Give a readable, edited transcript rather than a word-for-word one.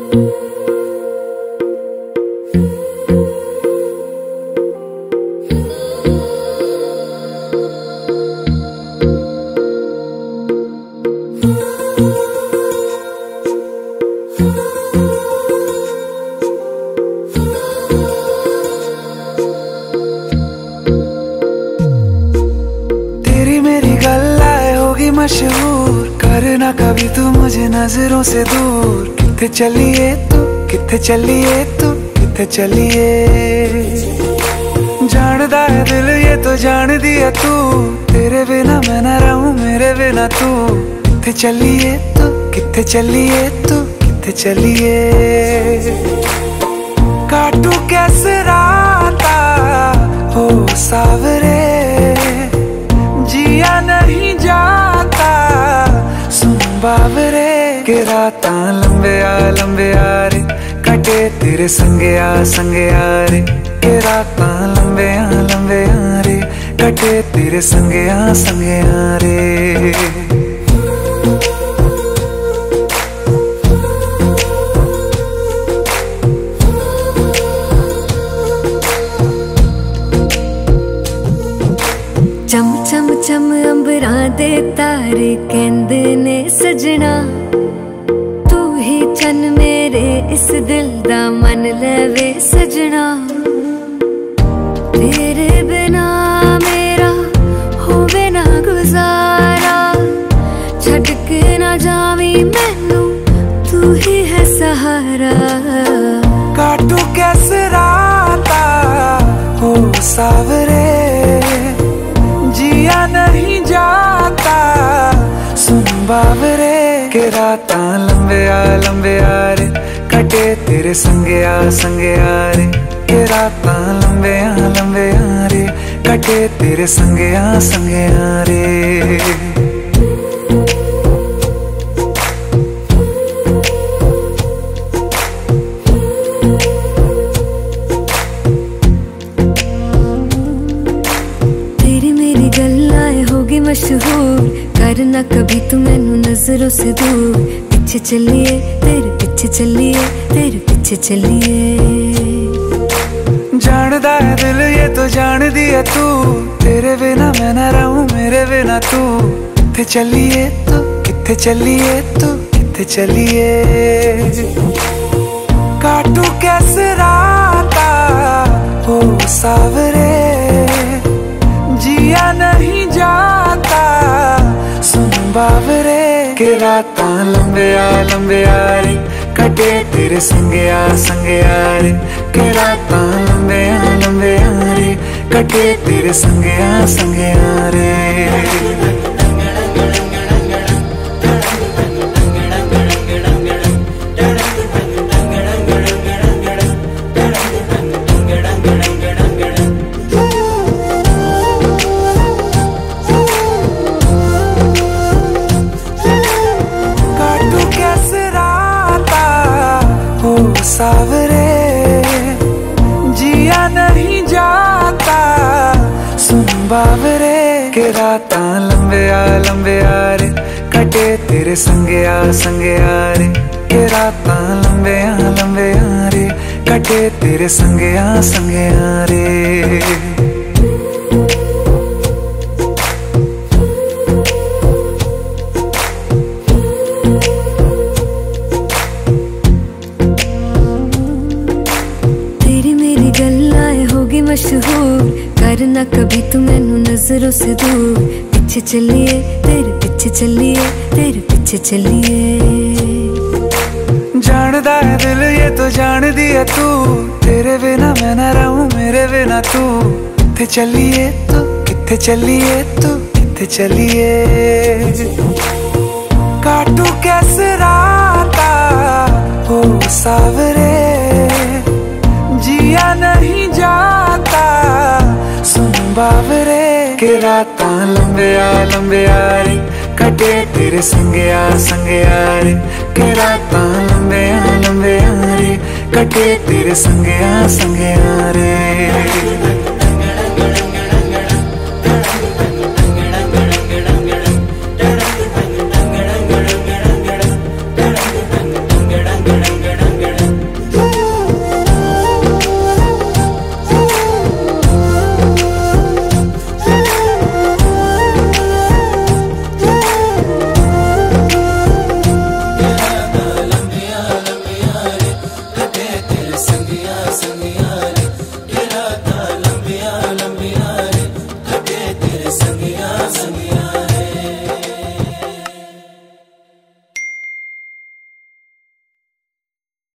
मशहूर करना कभी तू मुझे नजरों से दूर। किथे चलिए तू, किथे चलिए तू, किथे चलिए। जानदा है दिल ये तो जान दिया तू, तेरे बिना मैं न रहूं मेरे बिना तू। किथे चलिए तू, किथे चलिए तू, किथे चलिए। काटू कैसे राता हो सावरे, जिया नहीं जाता सुन बावरे। के राता लंबे आ रे, कटे तेरे संगे आ रे। के राता लंबे आ रे, कटे तेरे संगे आ रे। चम चम चम अंबरां दे तारे कहंदे ने सजना, तू ही चन मेरे इस दिल दा मन लवे सजना। तेरे बिना मेरा होवे ना गुजारा, छड़ के ना जावी मैनू तू ही है सहारा। काटू कैसे राता हो सावरे, जिया नहीं जाता सुन बावरे। के राता लंबे आ रे, कटे तेरे संगे आ रे। के राता लंबे आ रे, कटे तेरे संगे आ रे। मशहूर करना कभी तू मैनू नजरों से दूर। पीछे चलिए तेरे पीछे चलिए, तेरे पीछे चलिए। जानदा है दिल ये तो जान दिया तू, तेरे बिना मैं न रहूं मेरे बिना तू। किथे चलिए तू, किथे चलिए तू, किथे चलिए। काटू कैसे राता हो सावरे, जिया नहीं जाता सुन बावरे। के राता लंबे आ रे, कटे तेरे संगे आ रे। के राता लंबे आ रे, कटे तेरे संगे आ रे। सावरे, जिया नहीं जाता सुन बावरे। के राता लंबे आ रे, कटे तेरे संगे आ रे। के राता लंबे आ रे, कटे तेरे संगे आ रे। मशहूर करना कभी तू मैनू नजरों से दूर। पीछे चलिए तेरे पीछे चलिए, तेरे पीछे चलिए। जानदा है दिल ये तो जान दिया तू, तेरे बिना मैं न रहूं मेरे बिना तू। किथे चलिए तू, किथे चलिए तू, किथे चलिए। काटू कैसे राता हो सावरे, जिया नहीं जाता सुन बावरे। के राता लंबे आ रे, कटे तेरे संगे आ रे। के राता लंबे आ रे, कटे तेरे संगे आ रे। तेरे संगिया संगिया